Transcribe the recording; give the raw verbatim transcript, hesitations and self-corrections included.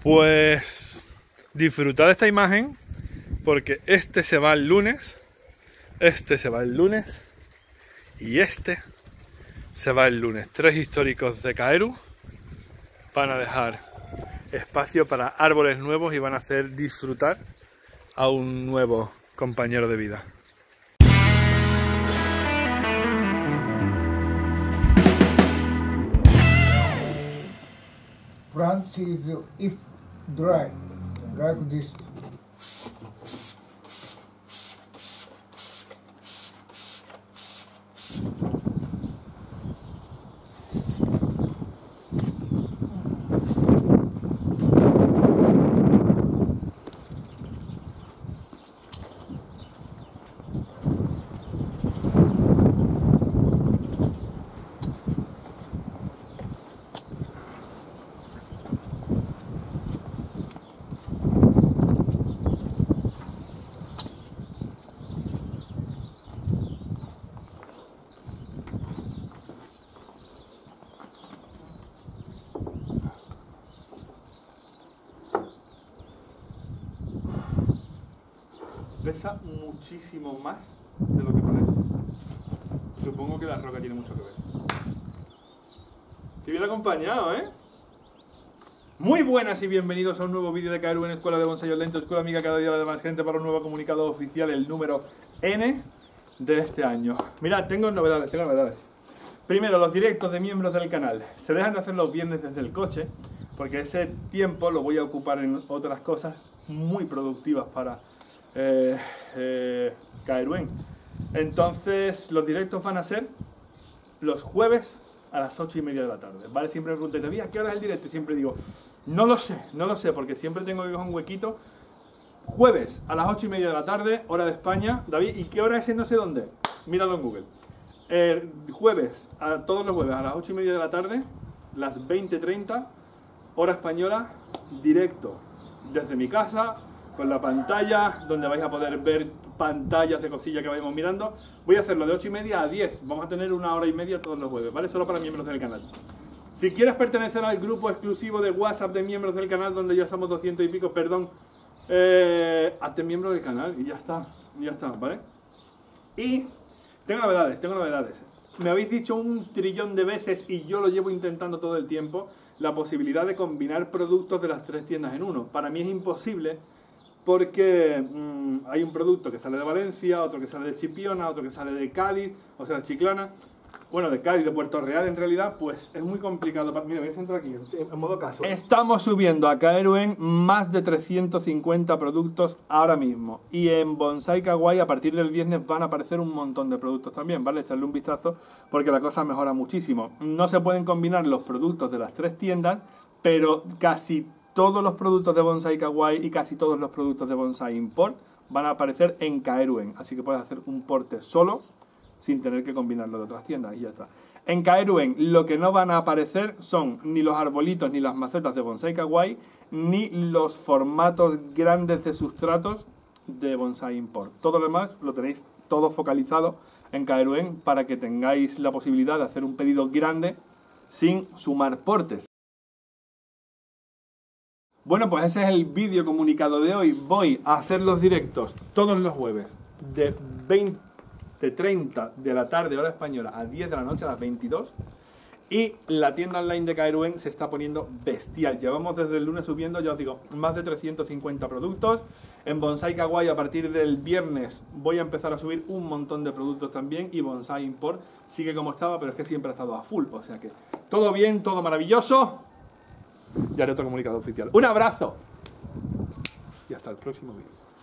Pues disfrutad de esta imagen, porque este se va el lunes, este se va el lunes y este se va el lunes. Tres históricos de Kaeru van a dejar espacio para árboles nuevos y van a hacer disfrutar a un nuevo compañero de vida. Plant is if dry, like this. Pesa muchísimo más de lo que parece. Supongo que la roca tiene mucho que ver. Qué bien acompañado, ¿eh? Muy buenas y bienvenidos a un nuevo vídeo de Kaeru en Escuela de Bonsai Lento, Escuela Amiga cada día de más gente, para un nuevo comunicado oficial, el número N de este año. Mirad, tengo novedades, tengo novedades. Primero, los directos de miembros del canal. Se dejan de hacer los viernes desde el coche, porque ese tiempo lo voy a ocupar en otras cosas muy productivas para Eh, eh, Kaeruen. Entonces los directos van a ser los jueves a las ocho y media de la tarde, ¿vale? Siempre me preguntan, David, ¿a qué hora es el directo? Y siempre digo, no lo sé, no lo sé, porque siempre tengo que coger un huequito. Jueves a las ocho y media de la tarde, hora de España. David, ¿y qué hora es en no sé dónde? Míralo en Google. Eh, jueves, a, todos los jueves a las ocho y media de la tarde, las veinte treinta, hora española, directo desde mi casa, con la pantalla, donde vais a poder ver pantallas de cosillas que vayamos mirando. Voy a hacerlo de ocho y media a diez. Vamos a tener una hora y media todos los jueves, ¿vale? Solo para miembros del canal. Si quieres pertenecer al grupo exclusivo de WhatsApp de miembros del canal, donde ya somos doscientos y pico, perdón, eh, hazte miembro del canal y ya está, ya está, ¿vale? Y tengo novedades, tengo novedades. Me habéis dicho un trillón de veces, y yo lo llevo intentando todo el tiempo, la posibilidad de combinar productos de las tres tiendas en uno. Para mí es imposible, porque mmm, hay un producto que sale de Valencia, otro que sale de Chipiona, otro que sale de Cádiz, o sea, de Chiclana, bueno, de Cádiz, de Puerto Real en realidad, pues es muy complicado. Para... Mira, voy a centrar aquí, en modo caso. Estamos subiendo a Kaeruen más de trescientos cincuenta productos ahora mismo, y en Bonsai Kawaii a partir del viernes van a aparecer un montón de productos también, ¿vale? Echarle un vistazo porque la cosa mejora muchísimo. No se pueden combinar los productos de las tres tiendas, pero casi todos los productos de Bonsai Kawaii y casi todos los productos de Bonsai Import van a aparecer en Kaeruen, así que puedes hacer un porte solo sin tener que combinarlo de otras tiendas y ya está. En Kaeruen lo que no van a aparecer son ni los arbolitos ni las macetas de Bonsai Kawaii, ni los formatos grandes de sustratos de Bonsai Import. Todo lo demás lo tenéis todo focalizado en Kaeruen para que tengáis la posibilidad de hacer un pedido grande sin sumar portes. Bueno, pues ese es el vídeo comunicado de hoy. Voy a hacer los directos todos los jueves de veinte treinta de la tarde hora española a diez de la noche, a las veintidós. Y la tienda online de Kaeruen se está poniendo bestial. Llevamos desde el lunes subiendo, ya os digo, más de trescientos cincuenta productos. En Bonsai Kawaii a partir del viernes voy a empezar a subir un montón de productos también. Y Bonsai Import sigue como estaba, pero es que siempre ha estado a full. O sea que todo bien, todo maravilloso. Y haré otro comunicado oficial. ¡Un abrazo! Y hasta el próximo vídeo.